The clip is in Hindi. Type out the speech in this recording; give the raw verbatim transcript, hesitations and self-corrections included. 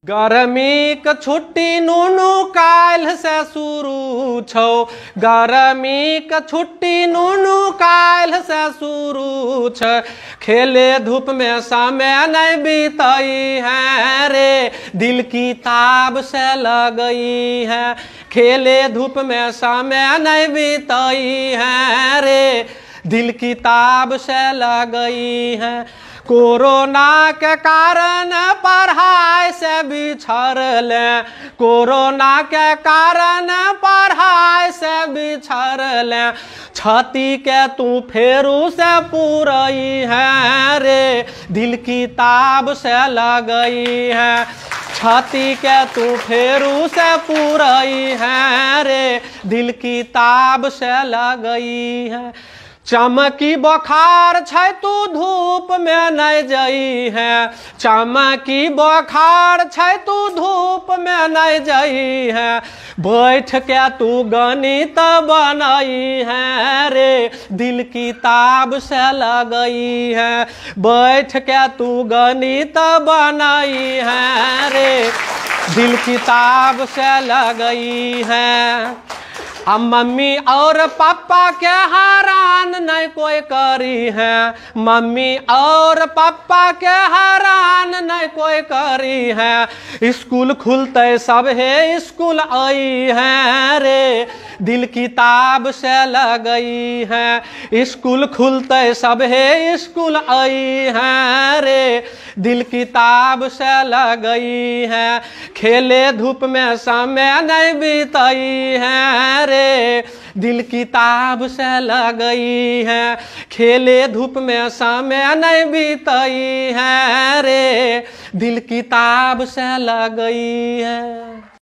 गर्मी के छुट्टी नुनू काल्ह से शुरू छौ। गर्मी के छुट्टी नुनू काल्ह से शुरू छ। खेले धूप में समय नहीं बीतई है रे, दिल की ताब से लगई है। खेले धूप में समय नहीं बीतई है रे, दिल की ताब से लगई है। कोरोना के कारण पढ़ाई से बिछड़ले, कोरोना के कारण पढ़ाई से बिछड़ले। छाती के तू फेरू से पूरई है रे, दिल की ताब से लगई है। छाती के तू फेरू से पूरई है रे, दिल की ताब से लगई है। चमकी बुखार छै तू धूप में नहीं जई है। चमकी बुखार छै तू धूप में नहीं जई है। बैठ के तू गणित बनई है रे, दिल की ताब से लगई है। बैठ के तू गणित बनई है रे, दिल की ताब से लगई है। अब मम्मी और पापा के हैरान नहीं कोई करी है। मम्मी और पापा के हैरान नहीं कोई करी है। स्कूल खुलते सब है स्कूल आई है रे, दिल की ताब से लगई है। स्कूल खुलते सब है स्कूल आई है रे, दिल की ताब से लगई है। खेले धूप में समय नहीं बीतई है रे, दिल की ताब से लगई है। खेले धूप में समय नहीं बीतई है रे, दिल की ताब से लगई है।